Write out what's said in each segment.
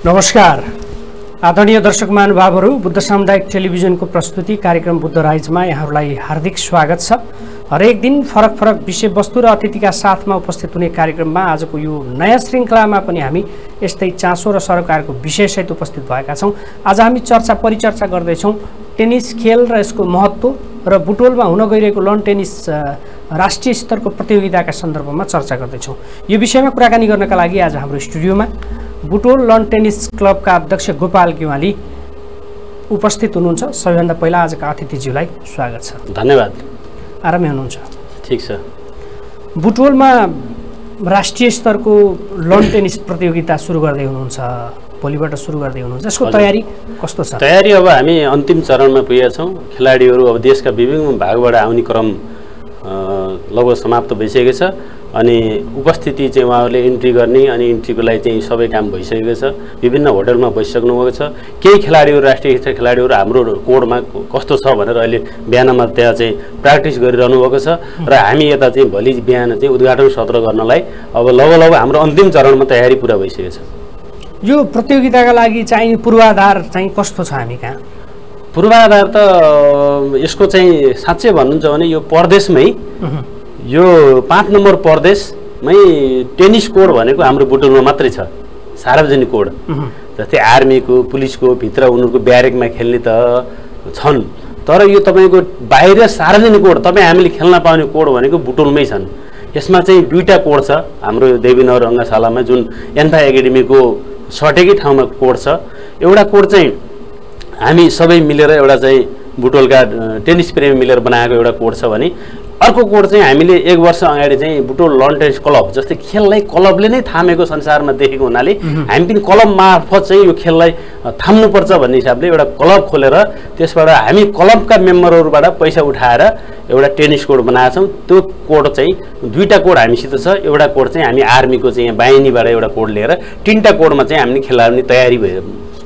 नमस्कार आदरणीय दर्शक महानुभावहरू बुद्ध सामुदायिक टेलिभिजनको प्रस्तुति कार्यक्रम बुद्ध राइजमा यहाँहरूलाई हार्दिक स्वागत छ। हरेक दिन फरक फरक विषयवस्तु र अतिथिका साथमा उपस्थित हुने कार्यक्रममा आजको यो नयाँ श्रृङ्खलामा पनि हामी यस्तै चासो र सरोकारको विषयसहित उपस्थित भएका छौँ। आज हामी परिचर्चा गर्दैछौँ टेनिस खेल र यसको महत्त्व र बुटवलमा हुन गइरहेको लन टेनिस राष्ट्रिय स्तरको प्रतियोगिताका सन्दर्भमा चर्चा गर्दैछौँ। यो विषयमा कुराकानी गर्नका लागि आज हाम्रो स्टुडियोमा बुटवल लन टेनिस क्लबका अध्यक्ष गोपाल गyanwali उपस्थित हुनुहुन्छ। सबैभन्दा पहिला आजका अतिथिज्यूलाई स्वागत छ। धन्यवाद। आरामै हुनुहुन्छ? ठीक छ। बुटवलमा राष्ट्रिय स्तरको लन टेनिस प्रतियोगिता सुरु गर्दै हुनुहुन्छ, भोलिबाट सुरु गर्दै हुनुहुन्छ। यसको तयारी कस्तो छ? तयारी अब हामी अन्तिम चरणमा पुगेका छौँ। खेलाडीहरू अब देशका विभिन्न भागबाट आउने क्रम लगभग समाप्त भइसकेको छ अनि उपस्थिति चाहिँ उहाँहरूले इन्ट्री गर्ने अनि इन्ट्रीको लागि चाहिँ सबै काम भइसकेको छ। विभिन्न होटलमा बसिसक्नु भएको छ। केही खेलाडीहरू राष्ट्रिय स्तरीय खेलाडीहरू हाम्रो कोडमा कस्तो छ भनेर अहिले बिहानमा त्यहाँ चाहिँ प्र्याक्टिस गरिरहनु भएको छ र हामी यता चाहिँ भोलि बिहान चाहिँ उद्घाटन सत्र गर्नलाई अब लगभग हाम्रो अन्तिम चरणमा तयारी पुरा भइसकेको छ। यो प्रतियोगिताका लागि चाहिने पूर्वाधार चाहिँ कस्तो छ हामी कहाँ? पूर्वाधार त यसको चाहिँ साँच्चै भन्नुहुन्छ भने यो प्रदेशमै यो 5 नम्बर प्रदेशमै टेनिस कोड भनेको हाम्रो बुटवलमा मात्रै छ, सार्वजनिक कोड। जस्तै आर्मीको पुलिसको भित्र उनीहरूको ब्यारेकमा खेल्ने त छन्, तर यो तपाईँको बाहिर सार्वजनिक कोड तपाईँ हामीले खेल्न पाउने कोड भनेको बुटवलमै छन्। यसमा चाहिँ 2टा कोड छ हाम्रो देवीनगर रङ्गशालामा, जुन एन्फा एकाडेमीको सटेकै ठाउँमा कोड छ। एउटा कोड चाहिँ हामी सबै मिलेर एउटा चाहिँ बुटवलका टेनिस प्रेमी मिलेर बनाएको एउटा कोड छ भने अर्को कोड चाहिँ हामीले 1 वर्ष अगाडि चाहिँ बुटवल लन टेनिस क्लब, जस्तै खेललाई क्लबले नै थामेको संसारमा देखेको हुनाले हामी पनि क्लब मार्फत चाहिँ यो खेललाई थाम्नुपर्छ भन्ने हिसाबले एउटा क्लब खोलेर त्यसबाट हामी क्लबका मेम्बरहरूबाट पैसा उठाएर एउटा टेनिस कोड बनाएका छौँ। त्यो कोड चाहिँ 2टा कोड हामीसित छ। एउटा कोड चाहिँ हामी आर्मीको चाहिँ बाहिनीबाट एउटा कोड लिएर 3टा कोडमा चाहिँ हामीले खेलाउने तयारी भयो।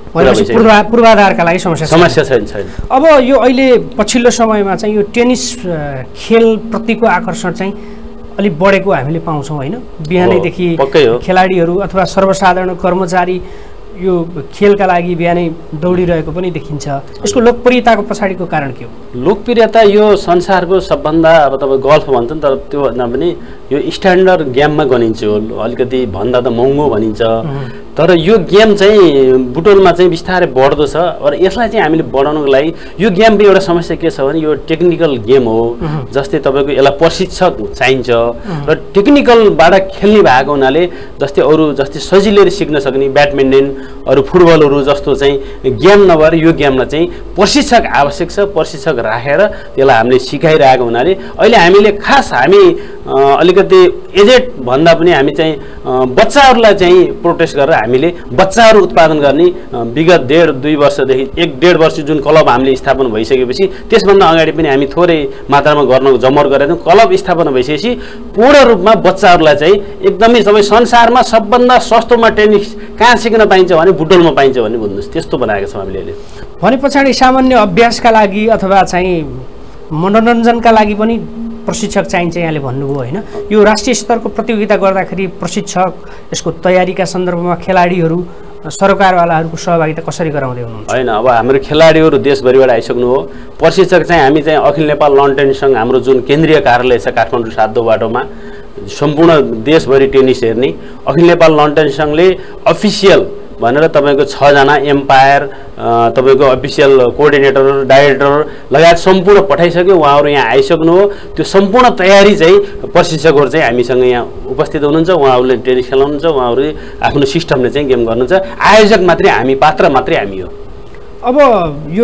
पूर्वाधारका लागि समस्या छैन। अब यो अहिले पछिल्लो समयमा चाहिँ यो टेनिस खेलप्रतिको आकर्षण चाहिँ अलिक बढेको हामीले पाउँछौँ होइन? बिहानैदेखि खेलाडीहरू अथवा सर्वसाधारण कर्मचारी यो खेलका लागि बिहानै दौडिरहेको पनि देखिन्छ। यसको लोकप्रियताको पछाडिको कारण के हो? लोकप्रियता यो संसारको सबभन्दा अब तपाईँ गल्फ भन्छ नि, तर त्यो भन्दा पनि यो स्ट्यान्डर्ड गेममा गनिन्छ। अलिकति भन्दा त महँगो भनिन्छ, तर यो गेम चाहिँ बुटवलमा चाहिँ बिस्तारै बढ्दो छ। र यसलाई चाहिँ हामीले बढाउनको लागि यो गेमको एउटा समस्या के छ भने यो टेक्निकल गेम हो। जस्तै तपाईँको यसलाई प्रशिक्षक चाहिन्छ र टेक्निकलबाट खेल्ने भएको हुनाले जस्तै अरू जस्तै सजिलै सिक्न सक्ने ब्याडमिन्टन अरू फुटबलहरू जस्तो चाहिँ गेम नभएर यो गेमलाई चाहिँ प्रशिक्षक आवश्यक छ। प्रशिक्षक राखेर त्यसलाई हामीले सिकाइरहेको हुनाले अहिले हामीले खास हामी अलिकति एजेड भन्दा पनि हामी चाहिँ बच्चाहरूलाई चाहिँ प्रोटेस्ट गरेर हामीले बच्चाहरू उत्पादन गर्ने विगत 1.5-2 वर्षदेखि 1.5 वर्ष जुन क्लब हामीले स्थापना भइसकेपछि त्यसभन्दा अगाडि पनि हामी थोरै मात्रामा गर्न जमर गरेर क्लब स्थापना भइसकेपछि पूर्ण रूपमा बच्चाहरूलाई चाहिँ एकदमै सबै संसारमा सबभन्दा सस्तोमा टेनिस कहाँ सिक्न पाइन्छ भने बुटवलमा पाइन्छ भन्ने भन्नुहोस्, त्यस्तो बनाएको छौँ हामीले अहिले। भने पछाडि सामान्य अभ्यासका लागि अथवा चाहिँ मनोरञ्जनका लागि पनि प्रशिक्षक चाहिन्छ यहाँले भन्नुभयो होइन? यो राष्ट्रिय स्तरको प्रतियोगिता गर्दाखेरि प्रशिक्षक, यसको तयारीका सन्दर्भमा खेलाडीहरू, सरकारवालाहरूको सहभागिता कसरी गराउँदै हुनुहुन्छ? होइन, अब हाम्रो खेलाडीहरू देशभरिबाट आइसक्नु हो। प्रशिक्षक चाहिँ हामी चाहिँ अखिल नेपाल लन टेनिस सङ्घ हाम्रो जुन केन्द्रीय कार्यालय छ काठमाडौँ 7 बाटोमा सम्पूर्ण देशभरि टेनिस हेर्ने अखिल नेपाल लन टेनिस सङ्घले अफिसियल भनेर तपाईँको 6 जना एम्पायर, तपाईँको अफिसियल कोअर्डिनेटर, डाइरेक्टर लगायत सम्पूर्ण पठाइसक्यो। उहाँहरू यहाँ आइसक्नु हो। त्यो सम्पूर्ण तयारी चाहिँ प्रशिक्षकहरू चाहिँ हामीसँग यहाँ उपस्थित हुनुहुन्छ। उहाँहरूले टेनिस खेलाउनुहुन्छ, उहाँहरूले आफ्नो सिस्टमले चाहिँ गेम गर्नुहुन्छ। आयोजक मात्रै हामी, पात्र मात्रै हामी हो। अब यो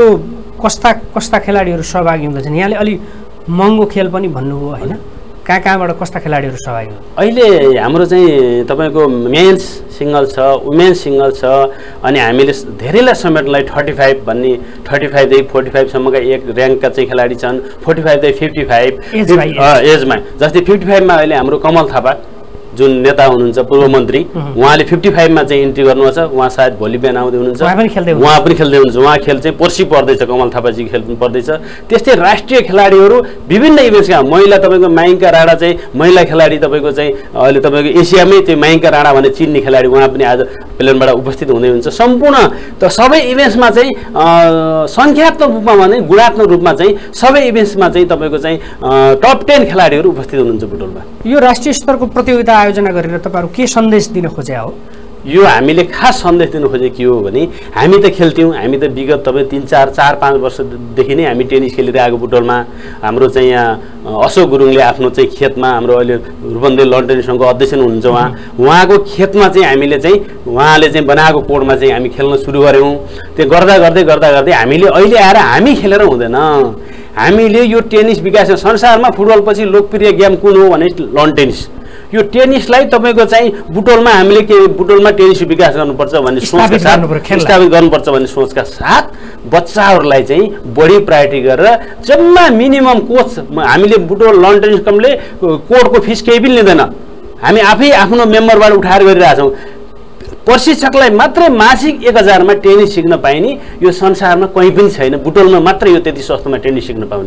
कस्ता खेलाडीहरू सहभागी हुँदैछन्? यहाँले अलि महँगो खेल पनि भन्नुभयो होइन? कहाँबाट कस्ता खेलाडीहरू सहभागी हुन्? अहिले हाम्रो चाहिँ तपाईँको मेन्स सिङ्गल छ, वुमेन्स सिङ्गल छ अनि हामीले धेरैलाई समेट्नलाई 35 भन्ने 35देखि 45सम्मका एक ऱ्याङ्कका चाहिँ खेलाडी छन्। 45देखि 55 एजमा, जस्तै 55मा अहिले हाम्रो कमल थापा जुन नेता हुनुहुन्छ पूर्व मन्त्री उहाँले 55 मा चाहिँ इन्ट्री गर्नुहुन्छ उहाँ सायद भोलि बिहान आउँदै हुनुहुन्छ उहाँ पनि खेल्दै हुनुहुन्छ उहाँ खेल चाहिँ पर्सि पर्दैछ कमल थापाजी खेल पनि पर्दैछ त्यस्तै राष्ट्रिय खेलाडीहरू विभिन्न इभेन्ट्सका महिला तपाईको माइङ्का राणा चाहिँ महिला खेलाडी तपाईको चाहिँ अहिले तपाईको एसियामै चाहिँ माइङ्का राणा भन्ने चिन्ने खेलाडी उहाँ पनि आज प्लेनबाट उपस्थित हुँदै हुन्छ सम्पूर्ण त सबै इभेन्ट्समा चाहिँ संख्यात्मक रूपमा भने गुणात्मक रूपमा चाहिँ सबै इभेन्ट्समा चाहिँ तपाईको चाहिँ टप 10 खेलाडीहरू उपस्थित हुनुहुन्छ बुटोलमा यो राष्ट्रिय स्तरको प्रतियोगिता आयोजना गरेर तपाईहरु के सन्देश दिन खोजे हो यो हामीले खास सन्देश दिन खोजे के हो भने हामी त खेल्थ्यौं हामी त विगत तपाई 3-4-5 वर्षदेखि नै हामी टेनिस खेलिरहेको बुटोलमा हाम्रो चाहिँ यहाँ अशोक गुरुङले आफ्नो चाहिँ खेतमा हाम्रो अहिले रूपन्देही लन टेनिस संघको अध्यक्ष हुनुहुन्छ उहाँको खेतमा चाहिँ हामीले चाहिँ उहाँले चाहिँ बनाएको कोर्टमा चाहिँ हामी खेल्न सुरु गर्यौं त्यो गर्दा गर्दै हामीले अहिले आएर हामी खेलेर हुँदैन हामीले यो टेनिस विकास संसारमा फुटबल पछि लोकप्रिय गेम कुन हो भने लन टेनिस यो टेनिसलाई तपाईको चाहिँ बुटोलमा हामीले के बुटोलमा टेनिस विकास गर्नुपर्छ भन्ने सोचका साथ स्थापित गर्नुपर्छ भन्ने सोचका साथ बच्चाहरूलाई चाहिँ बढी प्रायोरिटी गरेर जम्मा मिनिमम कोच हामीले बुटोल लन टेनिस क्लबले कोर्टको फिस केही पनि लिँदैन हामी आफै आफ्नो मेम्बरबाट उठाएर गरिरहेका छौं प्रशिक्षकलाई मात्र मासिक 1000 मा टेनिस सिक्न पाइने यो संसारमा कहीँ पनि छैन बुटोलमा मात्र यो त्यति सस्तोमा टेनिस सिक्न पाउने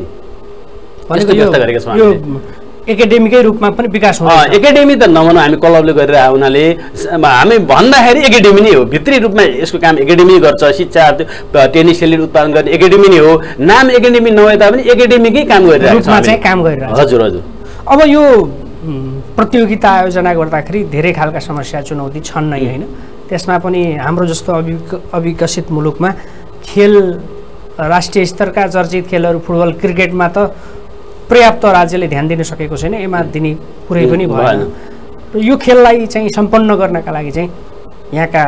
भनेको व्यवस्था गरेका छौं यो एकाडेमीकै रूपमा पनि विकास हुन्छ एकाडेमी त नभनौं हामी क्लबले गरिरहेका हुनाले हामी भन्दाखेरि एकाडेमी नै हो भित्री रूपमा यसको काम एकाडेमी गर्छ शिक्षा टेनिस खेलाडी उत्पादन गर्ने एकाडेमी नै हो नाम एकाडेमी नभए तापनि एकाडेमीकै काम गरिरहेको छ चाहिँ काम गरिरहेको हजुर हजुर अब यो प्रतियोगिता आयोजना गर्दाखेरि धेरै खालका समस्या चुनौती छन् नै हैन त्यसमा पनि हाम्रो जस्तो अविकसित मुलुकमा खेल राष्ट्रिय स्तरका चर्चित खेलहरू फुटबल क्रिकेटमा त पर्याप्त राज्यले ध्यान दिन सकेको छैन एमा दिने कुरै पनि भएन यो खेललाई चाहिँ सम्पन्न गर्नका लागि चाहिँ यहाँका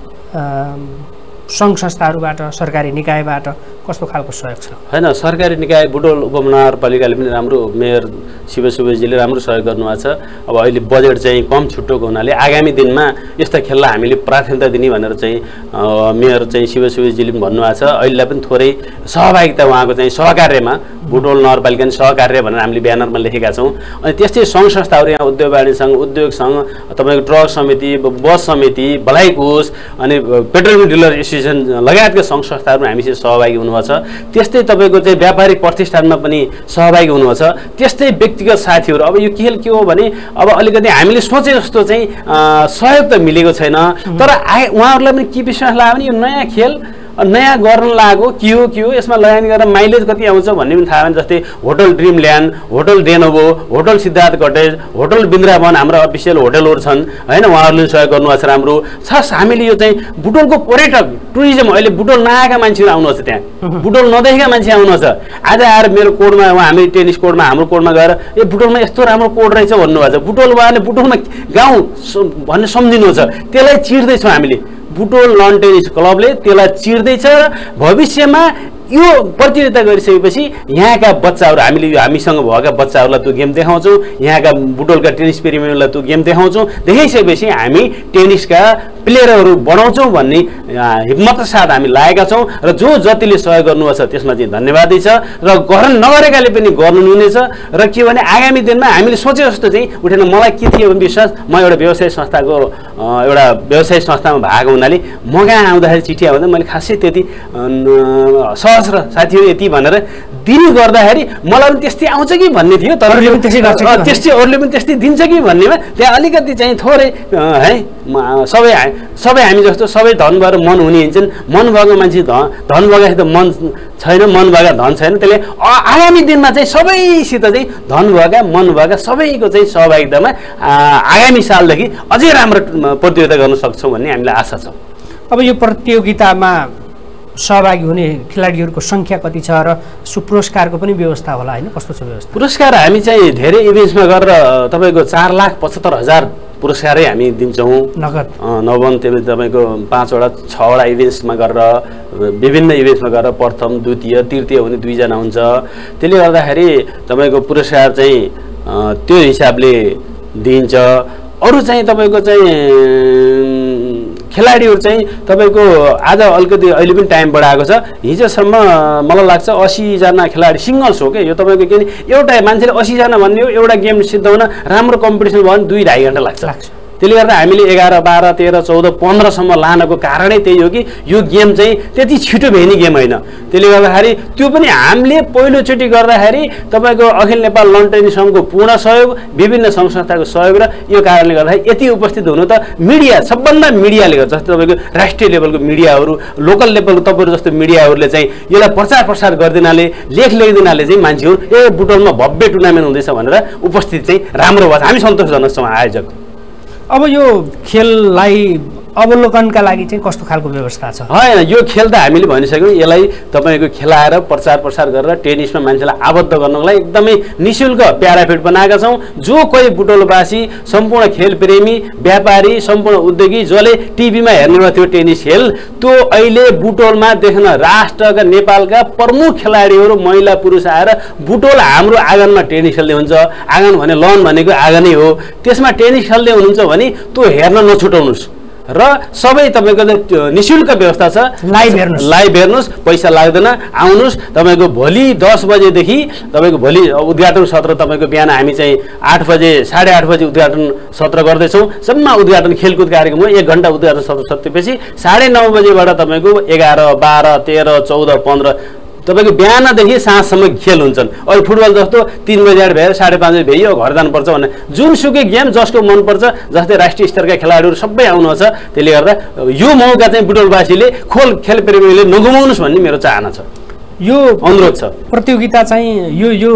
संघ संस्थाहरूबाट सरकारी निकायबाट कस्तो खालको सहयोग छ हैन सरकारी निकाय बुटोल उपमहानगरपालिकाले पनि राम्रो मेयर शिव सुवेशजीले राम्रो सहयोग गर्नुभएको छ अब अहिले बजेट चाहिँ कम छुट्टोको हुनाले आगामी दिनमा यस्ता खेललाई हामीले प्राथमिकता दिने भनेर चाहिँ मेयर चाहिँ शिव सुवेशजीले पनि भन्नुभएको छ अहिले पनि थोरै सहभागिता उहाँको चाहिँ सहकार्यमा बुटोल नगरपालिका सहकार्य भनेर हामीले ब्यानरमा लेखेका छौं अनि त्यस्तै संघ संस्थाहरू यहाँ उद्योग वाणिज्य संघ उद्योग संघ तपाईको ट्रक समिति बस समिति भलाइ कोष अनि पेट्रोलियम डिलर एसोसिएसन लगायतका संघ संस्थाहरू हामीसँग सहभागी हुनुभएको छ त्यस्तै तपाईको चाहिँ व्यापारिक प्रतिष्ठानमा पनि सहभागी हुनुभएको छ त्यस्तै व्यक्तिगत साथीहरू अब यो खेल के हो भने अब अलिकति हामीले सोचे जस्तो चाहिँ सहयोग त मिलेको छैन तर उहाँहरूलाई पनि के विश्वास लाग्यो भने यो नयाँ खेल नयाँ गर्न लागो के हो यसमा लगानी गरेर माइलेज कति आउँछ भन्ने पनि थाहा भएन जस्तै होटल ड्रिम ल्यान्ड होटल डेनोभो hotel Siddhartha cottage hotel Brindavan हाम्रो अफिसियल होटलहरू छन् हैन उहाँहरूले सहयोग गर्नुहुन्छ राम्रो खास हामीले यो चाहिँ बुटोलको पर्यटक टुरिज्म अहिले बुटोल नआएका मान्छेहरू आउनुहुन्छ त्यहाँ बुटोल नदेखेका मान्छे आउनुहुन्छ आज आएर मेरो कोडमा हामी टेनिस कोडमा हाम्रो कोडमा गएर ए बुटोलमा यस्तो राम्रो कोड रहेछ भन्नुभएको छ बुटोल उहाँले बुटोलमा गाउँ भन्ने सम्झिनुहुन्छ त्यसलाई चिर्दैछौँ हामीले बुटोल लन टेनिस क्लबले त्यसलाई चिर्दैछ र भविष्यमा यो प्रतियोगिता गरिसकेपछि यहाँका बच्चाहरू हामीले हामीसँग भएका बच्चाहरूलाई त्यो गेम देखाउँछौँ यहाँका बुटोलका टेनिस प्रेमीहरूलाई त्यो गेम देखाउँछौँ देखाइसकेपछि हामी टेनिसका प्लेयरहरू बनाउँछौँ भन्ने हिम्मतका साथ हामी लागेका छौँ र जो जतिले सहयोग गर्नुभएको छ त्यसमा चाहिँ धन्यवादै छ र गर्न नगरेकाले पनि गर्नु हुनेछ र के भने आगामी दिनमा हामीले सोचे जस्तो चाहिँ उठेन मलाई के थियो भने विश्वास म एउटा व्यवसाय संस्थामा भएको हुनाले म कहाँ आउँदाखेरि चिठी आउँदा मैले खासै त्यति सहस्र साथीहरू यति भनेर दिने गर्दाखेरि मलाई पनि त्यस्तै आउँछ कि भन्ने थियो तर त्यस्तै अरूले पनि त्यस्तै दिन्छ कि भन्नेमा त्यहाँ अलिकति चाहिँ थोरै है सबै हामी जस्तो सबै धन भएर मन हुने हिँड्छन् मन भएको मान्छे धन भएपछि त मन छैन मन भएका धन छैन त्यसले आगामी दिनमा चाहिँ सबैसित चाहिँ धन भएका मन भएका सबैको चाहिँ सहभागितामा आगामी सालदेखि अझै राम्रो प्रतियोगिता गर्न सक्छौँ भन्ने हामीलाई आशा छ अब यो प्रतियोगितामा सहभागी हुने खेलाडीहरूको संख्या कति छ र पुरस्कारको पनि व्यवस्था होला हैन कस्तो छ व्यवस्था पुरस्कार हामी चाहिँ धेरै इभेन्ट्समा गरेर तपाईको 4,75,000 पुरस्कारै हामी दिन्छौँ नगद तपाईको 5 वटा 6 वटा इभेन्ट्समा गरेर विभिन्न इभेन्ट्समा गरेर प्रथम द्वितीय तृतीय हुने 2 जना हुन्छ त्यसले गर्दाखेरि तपाईको पुरस्कार चाहिँ त्यो हिसाबले दिन्छ अरु चाहिँ तपाईको चाहिँ खेलाडीहरू चाहिँ तपाईँको आज अलिकति अहिले पनि टाइम बढाएको छ। हिजोसम्म मलाई लाग्छ 80 जना खेलाडी सिङ्गल्स हो क्या यो तपाईँको, किन एउटा मान्छेले 80 जना भन्ने हो, एउटा गेम सिद्ध हुन राम्रो कम्पिटिसन भयो भने 2-2.5 घन्टा लाग्छ। त्यसले गर्दा हामीले 11, 12, 13, 14, 15 सम्म लानको कारणै त्यही हो कि यो गेम चाहिँ त्यति छिटो भेनी गेम होइन। त्यसले गर्दाखेरि त्यो पनि हामीले पहिलोचोटि गर्दाखेरि तपाईँको अखिल नेपाल लन टेनिस सङ्घको पूर्ण सहयोग, विभिन्न सङ्घ संस्थाको सहयोग र यो कारणले गर्दाखेरि यति उपस्थित हुनु त मिडिया, सबभन्दा मिडियाले गर्छ। जस्तै तपाईँको राष्ट्रिय लेभलको मिडियाहरू, लोकल लेभलको तपाईँहरू जस्तो मिडियाहरूले चाहिँ यसलाई प्रचार प्रसार गरिदिनाले, लेख लेखिदिनाले चाहिँ मान्छेहरू बुटवलमा भव्य टुर्नामेन्ट हुँदैछ भनेर उपस्थित चाहिँ राम्रो भयो। हामी सन्तोषजनक छौँ आयोजक। अब यो खेललाई अवलोकनका लागि चाहिँ कस्तो खालको व्यवस्था छ? होइन, यो खेल त हामीले भनिसक्यौँ, यसलाई तपाईँको खेलाएर प्रचार प्रसार गरेर टेनिसमा मान्छेलाई आबद्ध गर्नको लागि एकदमै निःशुल्क प्याराफिट बनाएका छौँ। जो कोही बुटवलवासी, सम्पूर्ण खेल प्रेमी, व्यापारी, सम्पूर्ण उद्योगी जसले टिभीमा हेर्नुभएको थियो टेनिस खेल, त्यो अहिले बुटवलमा देख्न राष्ट्रका नेपालका प्रमुख खेलाडीहरू महिला पुरुष आएर बुटवल हाम्रो आँगनमा टेनिस खेल्दै हुन्छ। आँगन भने लन भनेको आँगनै हो, त्यसमा टेनिस खेल्दै हुनुहुन्छ भने त्यो हेर्न नछुटाउनुहोस्। र सबै तपाईँको निःशुल्क व्यवस्था छ, लाइभ हेर्नुहोस्, पैसा लाग्दैन, आउनुहोस्। तपाईँको भोलि 10 बजेदेखि तपाईँको भोलि उद्घाटन सत्र, तपाईँको बिहान हामी चाहिँ 8 बजे 8:30 बजे उद्घाटन सत्र गर्दैछौँ। सम्म उद्घाटन खेलकुद कार्यक्रम हो, 1 घन्टा उद्घाटन सत्र सकेपछि 9:30 बजेबाट तपाईँको 11, 12, 13, 14, 15 तपाईँको बिहानदेखि साँझसम्म खेल हुन्छन्। अहिले फुटबल जस्तो 3 बजे भ्याएर 5:30 बजे भ्याइयो घर जानुपर्छ भने जुनसुकै गेम जसको मनपर्छ, जस्तै राष्ट्रिय स्तरका खेलाडीहरू सबै आउनुहुन्छ। त्यसले गर्दा यो मौका चाहिँ बुटवलवासीले, खेल प्रेमीले नगुमाउनुहोस् भन्ने मेरो चाहना छ, यो अनुरोध छ। प्रतियोगिता चाहिँ यो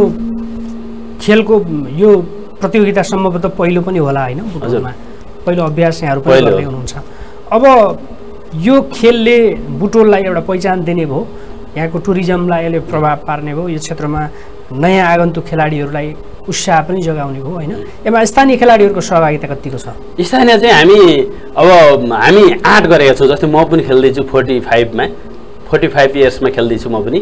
खेलको यो प्रतियोगिता सम्भवतः पहिलो पनि होला होइन बुटवलमा? पहिलो अभ्यास यहाँहरू पनि गर्दै हुनुहुन्छ। अब यो खेलले बुटवललाई एउटा पहिचान दिने भयो, यहाँको टुरिज्मलाई यसले प्रभाव पार्ने भयो, यो क्षेत्रमा नयाँ आगन्तुक खेलाडीहरूलाई उत्साह पनि जगाउने भयो होइन? यसमा स्थानीय खेलाडीहरूको सहभागिता कतिको छ? स्थानीय चाहिँ हामी 8 गरेका छौँ। जस्तै म पनि खेल्दैछु 45 इयर्समा खेल्दैछु म पनि।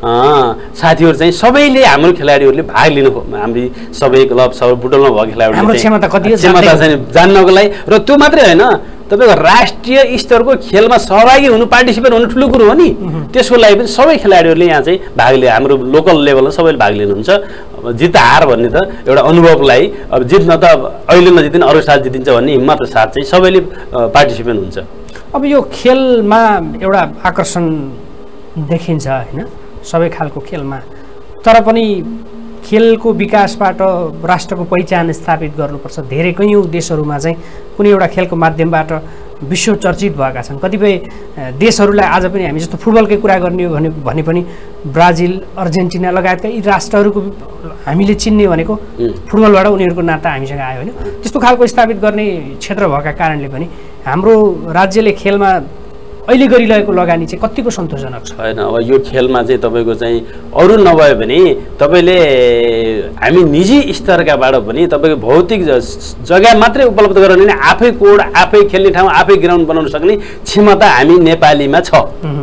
साथीहरू चाहिँ सबैले, हाम्रो खेलाडीहरूले भाग लिनु, हाम्रो सबै क्लब सबै बुटवलमा भएको खेलाडीहरू क्षमता चाहिँ जान्नको लागि। र त्यो मात्रै होइन, तपाईँको राष्ट्रिय स्तरको खेलमा सहभागी हुनु, पार्टिसिपेट हुनु ठुलो कुरो हो नि। त्यसको लागि पनि सबै खेलाडीहरूले यहाँ चाहिँ भाग लिए, हाम्रो लोकल लेभलमा सबैले भाग लिनुहुन्छ। जित हार भन्ने त एउटा अनुभवलाई, अब जित्न त अहिले नजितिन अरू साथ जितिन्छ भन्ने हिम्मतको साथ चाहिँ सबैले पार्टिसिपेट हुन्छ। अब यो खेलमा एउटा आकर्षण देखिन्छ होइन, सबै खालको खेलमा, तर पनि खेलको विकासबाट राष्ट्रको पहिचान स्थापित गर्नुपर्छ। धेरै कैयौँ देशहरूमा चाहिँ कुनै एउटा खेलको माध्यमबाट विश्व चर्चित भएका छन्। कतिपय देशहरूलाई आज पनि हामी जस्तो फुटबलकै कुरा गर्ने हो भने पनि ब्राजिल, अर्जेन्टिना लगायतका यी राष्ट्रहरूको हामीले चिन्ने भनेको फुटबलबाट उनीहरूको नाता हामीसँग आयो होइन? त्यस्तो खालको स्थापित गर्ने क्षेत्र भएका कारणले पनि हाम्रो राज्यले खेलमा अहिले गरिरहेको लगानी चाहिँ कतिको सन्तोषजनक छ? होइन, अब यो खेलमा चाहिँ तपाईँको चाहिँ अरू नभए भने तपाईँले हामी निजी स्तरकाबाट पनि तपाईँको भौतिक जग्गा मात्रै उपलब्ध गराउने भने आफै कोड, आफै खेल्ने ठाउँ, आफै ग्राउन्ड बनाउन सक्ने क्षमता हामी नेपालीमा छ।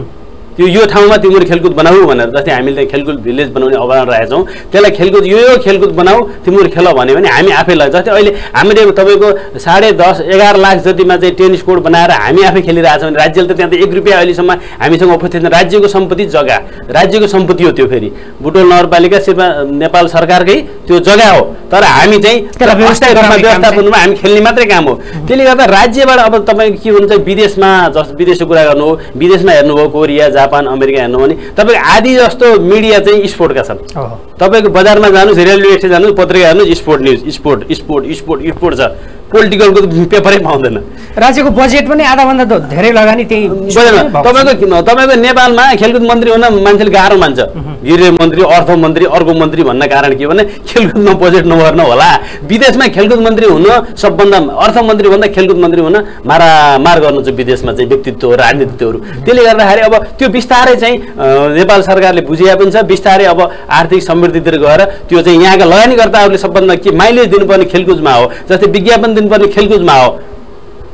यो ठाउँमा तिम्रो खेलकुद बनाऊ भनेर, जस्तै हामीले खेलकुद भिलेज बनाउने अभियान राखेका छौँ। त्यसलाई खेलकुद यो खेलकुद बनाऊ तिम्रो खेल भन्यो भने हामी आफैलाई, जस्तै अहिले हामीले तपाईँको 10.5-11 लाख जतिमा चाहिँ टेनिस कोर्ट बनाएर हामी आफै खेलिरहेको छौँ भने राज्यले त त्यहाँ त 1 रुपियाँ अहिलेसम्म हामीसँग उपस्थित छैन। राज्यको सम्पत्ति जग्गा, राज्यको सम्पत्ति हो त्यो। फेरि बुटवल नगरपालिका सिर्फ नेपाल सरकारकै त्यो जग्गा हो, तर हामी चाहिँ व्यवस्थापनमा हामी खेल्ने मात्रै काम हो। त्यसले गर्दा राज्यबाट अब तपाईँको के हुन्छ, विदेशमा जस्तो विदेशको कुरा गर्नु हो, विदेशमा हेर्नुभयो कोरिया, जापान, अमेरिका हेर्नु भने तपाईँको आधी जस्तो मिडिया चाहिँ स्पोर्टका छन्। तपाईँको बजारमा जानुहोस्, रेलवे स्टेसन जानुहोस्, पत्रिका हेर्नुहोस्, स्पोर्ट न्युज, स्पोर्ट छ। पोलिटिकलको पेपरै पाउँदैन। राज्यको बजेट पनि आधाभन्दा धेरै लगानी त्यही तपाईँको नेपालमा खेलकुद मन्त्री हुन मान्छेले गाह्रो मान्छ। गृह मन्त्री, अर्थ मन्त्री, अर्को मन्त्री भन्न कारण के भने खेलकुदमा बजेट नभर्न होला। विदेशमा खेलकुद मन्त्री हुन सबभन्दा, अर्थ मन्त्री भन्दा खेलकुद मन्त्री हुन मारामार गर्नु छ विदेशमा चाहिँ व्यक्तित्व, राजनीतित्वहरू। त्यसले गर्दाखेरि अब त्यो बिस्तारै चाहिँ नेपाल सरकारले बुझिया पनि छ। बिस्तारै अब आर्थिक समृद्धितिर गएर त्यो चाहिँ यहाँका लगानीकर्ताहरूले सबभन्दा के माइलेज दिनुपर्ने खेलकुदमा हो, जस्तै विज्ञापन दिनुपर्ने खेलकुदमा हो।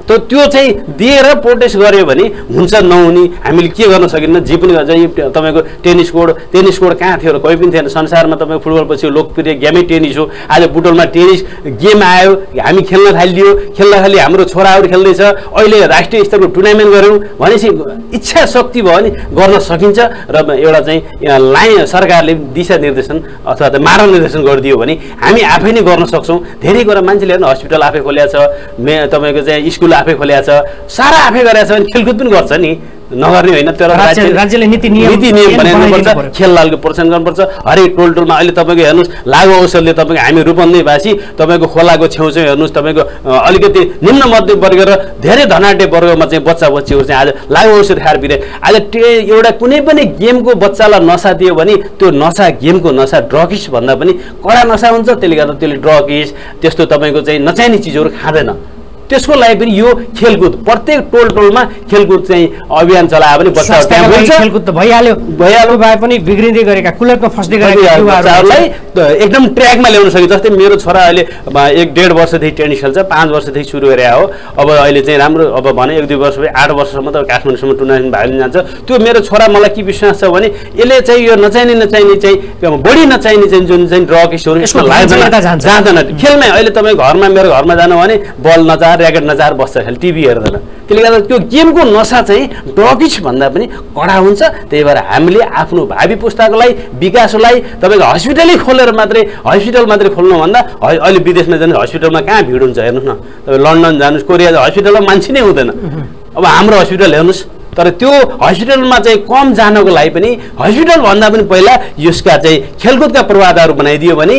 त्यो चाहिँ दिएर प्रोटेस्ट गर्यो भने हुन्छ नहुने हामीले के गर्न सकिन्न जे पनि गर्छ तपाईँको टेनिस कोड कहाँ थियो र कोही पनि थिएन संसारमा तपाईँको फुटबलपछि लोकप्रिय गेमै टेनिस हो आज बुटवलमा टेनिस गेम आयो हामी खेल्न थालिदियो खेल्दाखेरि हाम्रो छोराहरू खेल्दैछ अहिले राष्ट्रिय स्तरको टुर्नामेन्ट गऱ्यौँ भनेपछि इच्छा शक्ति भयो भने गर्न सकिन्छ र एउटा चाहिँ लाइन सरकारले दिशानिर्देशन अथवा त मार्गनिर्देशन गरिदियो भने हामी आफै नै गर्न सक्छौँ धेरै कुरा मान्छेले हेर्नु हस्पिटल आफै खोलेको छ तपाईँको चाहिँ स्कुल आफै खोलेको छ सारा आफै गरेको छ भने खेलकुद पनि गर्छ नि नगर्ने होइन तर राज्यले नीति नियम बनाउनुपर्छ खेललालको प्रोत्साहन गर्नुपर्छ हरेक टोलमा अहिले तपाईँको हेर्नुहोस् लागु औषधले तपाईँको हामी रूपन्देहीवासी तपाईँको खोलाको छेउछेउ हेर्नुहोस् तपाईँको अलिकति निम्न मध्यम वर्ग र धेरै धनाढ्य वर्गमा चाहिँ बच्चा बच्चीहरू चाहिँ आज लागु औषध खाएर बिरे आज एउटा कुनै पनि गेमको बच्चालाई नसा दियो भने त्यो नसा गेमको नसा ड्रगिस भन्दा पनि कडा नसा हुन्छ त्यसले गर्दा त्यसले ड्रगिस त्यस्तो तपाईँको चाहिँ नचाहिने चिजहरू खाँदैन त्यसको लागि पनि यो खेलकुद प्रत्येक टोलमा खेलकुद चाहिँ अभियान चलायो भने बच्चाहरू खेलकुद त भइहाल्यो भए पनि बिग्रिँदै गरेका कुलतमा फस्दै गरेका युवाहरूलाई एकदम ट्र्याकमा ल्याउन सकिन्छ जस्तै मेरो छोरा अहिले 1.5 वर्षदेखि टेनिस खेल्छ 5 वर्षदेखि सुरु गरे हो अब अहिले चाहिँ राम्रो अब भने 1-2 वर्ष 8 वर्षसम्म त काठमाडौँसम्म टुर्नामेन्ट भाग लिन जान्छ त्यो मेरो छोरा मलाई के विश्वास छ भने यसले चाहिँ यो नचाहिने चाहिँ बढी नचाहिने चाहिँ जुन चाहिँ ड्रग्सहरू यसमा जाँदैन खेलमै अहिले तपाईँ घरमा मेरो घरमा जानु भने बल नचार ऱ्याकेट नचार बस्छ खेल टिभी हेर्दैन त्यसले गर्दा त्यो गेमको नसा चाहिँ ड्रगिस भन्दा पनि कडा हुन्छ त्यही भएर हामीले आफ्नो भावी पुस्ताको लागि विकासलाई तपाईँको हस्पिटल मात्रै खोल्नु भन्दा अहिले विदेशमा जाने हस्पिटलमा कहाँ भिड हुन्छ हेर्नुहोस् न तपाईँ लन्डन जानुहोस् कोरिया हस्पिटलमा मान्छे नै हुँदैन अब हाम्रो हस्पिटल हेर्नुहोस् तर त्यो हस्पिटलमा चाहिँ कम जानको लागि पनि हस्पिटल भन्दा पनि पहिला यसका चाहिँ खेलकुदका पूर्वाधारहरू बनाइदियो भने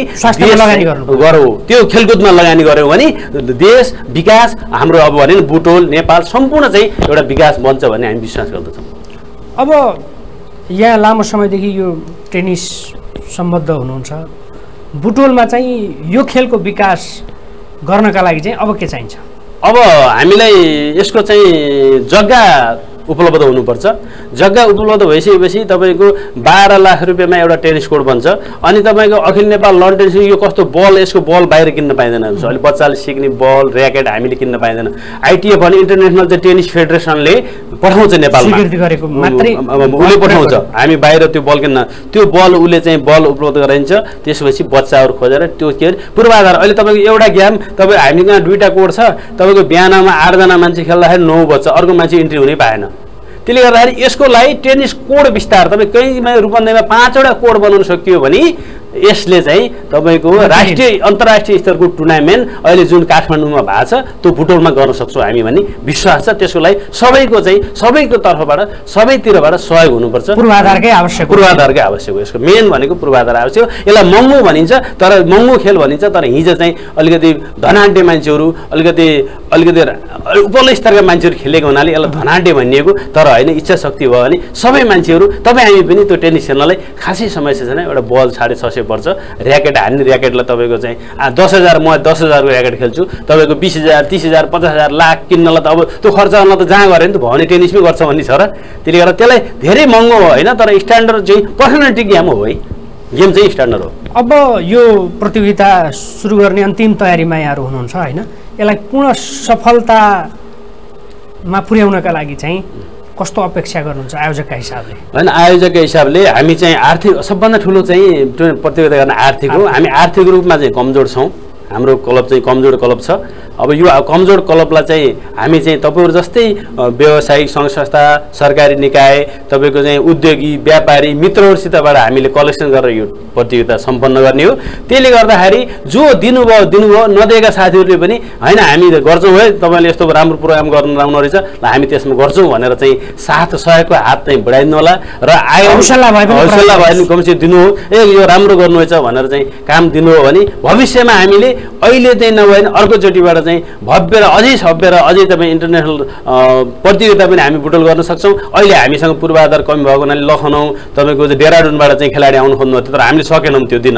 गरौँ त्यो खेलकुदमा लगानी गऱ्यौँ भने देश विकास हाम्रो अब भने बुटोल नेपाल सम्पूर्ण चाहिँ एउटा विकास बन्छ भन्ने हामी विश्वास गर्दछौँ अब यहाँ लामो समयदेखि यो टेनिस सम्बद्ध हुनुहुन्छ बुटोलमा चाहिँ यो खेलको विकास गर्नका लागि चाहिँ अब के चाहिन्छ अब हामीलाई यसको चाहिँ जग्गा उपलब्ध हुनुपर्छ जग्गा उपलब्ध भइसकेपछि तपाईँको 12 लाख रुपियाँमा एउटा टेनिस कोर्ट बन्छ अनि तपाईँको अखिल नेपाल लन टेनिस यो कस्तो बल यसको बल बाहिर किन्न पाइँदैन अहिले बच्चाले सिक्ने बल ऱ्याकेट हामीले किन्न पाइँदैन आइटिएफ भने इन्टरनेसनल चाहिँ टेनिस फेडरेसनले पठाउँछ नेपालमा उसले पठाउँछ हामी बाहिर त्यो बल किन्न त्यो बल उसले चाहिँ बल उपलब्ध गराइन्छ त्यसपछि बच्चाहरू खोजेर त्यो के अरे पूर्वाधार अहिले तपाईँको एउटा गेम तपाईँ हामीसँग 2टा कोर्ट छ तपाईँको बिहानमा 8 जना मान्छे खेल्दाखेरि 9 बच्चा अर्को मान्छे इन्ट्री हुनै पाएन त्यसले गर्दाखेरि यसको लागि टेनिस कोड विस्तार तपाईँ कहीँमा रूपन्देहीमा 5वटा कोड बनाउन सकियो भने यसले चाहिँ तपाईँको राष्ट्रिय अन्तर्राष्ट्रिय स्तरको टुर्नामेन्ट अहिले जुन काठमाडौँमा भएको छ त्यो बुटोलमा गर्न सक्छौँ हामी भन्ने विश्वास छ त्यसको लागि सबैको तर्फबाट सबैतिरबाट सहयोग हुनुपर्छ पूर्वाधारकै आवश्यक हो यसको मेन भनेको पूर्वाधार आवश्यक हो यसलाई महँगो भनिन्छ तर महँगो खेल भनिन्छ तर हिजो चाहिँ अलिकति धनाढ्य मान्छेहरू अलिकति उपल्लो स्तरका मान्छेहरू खेलेको हुनाले यसलाई धनाढ्य भनिएको तर होइन इच्छा शक्ति भयो भने सबै मान्छेहरू तपाईँ हामी पनि त्यो टेनिस खेल्नलाई खासै समस्या छैन एउटा बल 650 पर्छ ऱ्याकेट हान्ने ऱ्याकेटलाई तपाईँको चाहिँ 10,000 म 10,000 को ऱ्याकेट खेल्छु तपाईँको 20,000 30,000 50,000 लाख किन्नलाई त अब त्यो खर्च गर्न त जहाँ गऱ्यो नि त भयो भने टेनिसमै गर्छ भन्ने छ र त्यसले गर्दा त्यसलाई धेरै महँगो हो होइन तर स्ट्यान्डर्ड चाहिँ पर्सनालिटी गेम हो है गेम चाहिँ स्ट्यान्डर्ड हो अब यो प्रतियोगिता सुरु गर्ने अन्तिम तयारीमा यहाँहरू हुनुहुन्छ होइन यसलाई पूर्ण सफलतामा पुर्याउनका लागि चाहिँ कस्तो अपेक्षा गर्नुहुन्छ आयोजकका हिसाबले हैन आयोजकका हिसाबले हामी चाहिँ आर्थिक सबभन्दा ठुलो चाहिँ प्रतियोगिता गर्न आर्थिक हो हामी आर्थिक रूपमा चाहिँ कमजोर छौं हाम्रो क्लब चाहिँ कमजोर क्लब छ अब यो कमजोर क्लबलाई चाहिँ हामी चाहिँ तपाईहरु जस्तै व्यावसायिक संघ संस्था सरकारी निकाय तपाईको चाहिँ उद्योगी व्यापारी मित्रहरुसितबाट हामीले कलेक्सन गरेर यो प्रतियोगिता सम्पन्न गर्ने हो त्यसले गर्दाखेरि जो दिनुभयो नदिएका साथीहरुले पनि हैन हामी गर्छौं है तपाईले यस्तो राम्रो प्रोग्राम गर्न आउनु रहेछ ल हामी त्यसमा गर्छौं भनेर चाहिँ साथ सहयोगको हात चाहिँ बढाइदिनु होला र हौसला भए पनि कमसे दिनु हो ए यो राम्रो गर्नुहुन्छ भनेर चाहिँ काम दिनु हो भने भविष्यमा हामीले अहिले चाहिँ नभए अर्को चोटीबाट चाहिँ भव्य र अझै सभ्य र अझै तपाईँ इन्टरनेसनल प्रतियोगिता पनि हामी बुटोल गर्न सक्छौं अहिले हामीसँग पूर्वाधार कमी भएको हुनाले लखनऊ तपाईको डेराडुनबाट चाहिँ खेलाडी आउनु खोज्नु थियो तर हामीले सकेनौं त्यो दिन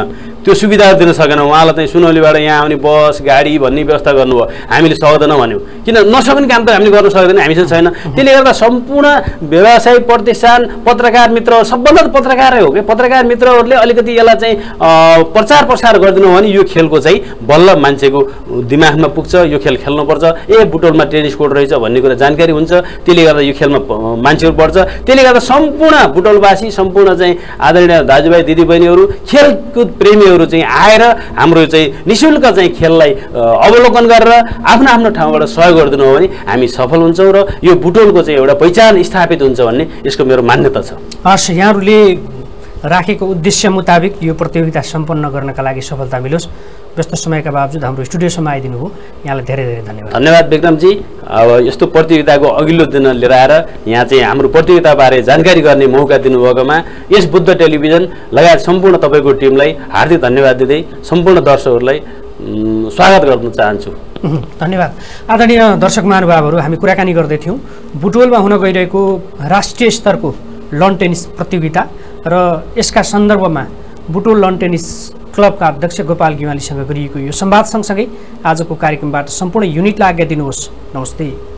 त्यो सुविधाहरू दिन सकेन। उहाँलाई चाहिँ सुनौलीबाट यहाँ आउने बस गाडी भन्ने व्यवस्था गर्नुभयो, हामीले सक्दैनौँ भन्यौँ। किन नसक्ने काम त हामीले गर्न सक्दैनौँ, हामीसँग छैन। त्यसले गर्दा सम्पूर्ण व्यवसाय प्रतिष्ठान पत्रकार मित्र सबभन्दा पत्रकारै हो कि पत्रकार मित्रहरूले अलिकति यसलाई चाहिँ प्रचार प्रसार गरिदिनु भने यो खेलको चाहिँ बल्ल मान्छेको दिमागमा पुग्छ, यो खेल खेल्नुपर्छ, बुटवलमा टेनिस कोर्ट रहेछ भन्ने कुरा जानकारी हुन्छ। त्यसले गर्दा यो खेलमा मान्छेहरू बढ्छ। त्यसले गर्दा सम्पूर्ण बुटवलवासी सम्पूर्ण चाहिँ आदरणीय दाजुभाइ दिदीबहिनीहरू खेलकुद प्रेमीहरू चाहिँ आएर हाम्रो चाहिँ निःशुल्क चाहिँ खेललाई अवलोकन गरेर आफ्नो आफ्नो ठाउँबाट सहयोग गरिदिनु हो भने हामी सफल हुन्छौँ र यो बुटवलको चाहिँ एउटा पहिचान स्थापित हुन्छ भन्ने यसको मेरो मान्यता छ। हस्, यहाँहरूले राखेको उद्देश्य मुताबिक यो प्रतियोगिता सम्पन्न गर्नका लागि सफलता मिलोस्। व्यस्त समयका बावजुद हाम्रो स्टुडियोसम्म आइदिनु भयो, यहाँलाई धेरै धेरै धन्यवाद। धन्यवाद विक्रमजी। अब यस्तो प्रतियोगिताको अघिल्लो दिन लिएर आएर यहाँ चाहिँ हाम्रो प्रतियोगिताबारे जानकारी गर्ने मौका दिनुभएकोमा यस बुद्ध टेलिभिजन लगायत सम्पूर्ण तपाईँको टिमलाई हार्दिक धन्यवाद दिँदै सम्पूर्ण दर्शकहरूलाई स्वागत गर्न चाहन्छु। धन्यवाद। आदरणीय दर्शक महानुभावहरू, हामी कुराकानी गर्दैथ्यौँ बुटवलमा हुन गइरहेको राष्ट्रिय स्तरको लन टेनिस प्रतियोगिता र यसका सन्दर्भमा बुटवल लन टेनिस क्लबका अध्यक्ष गोपाल ग्यांवालीसँग गरिएको यो संवाद सँगसँगै आजको कार्यक्रमबाट सम्पूर्ण युनिटलाई आज्ञा दिनुहोस्। नमस्ते।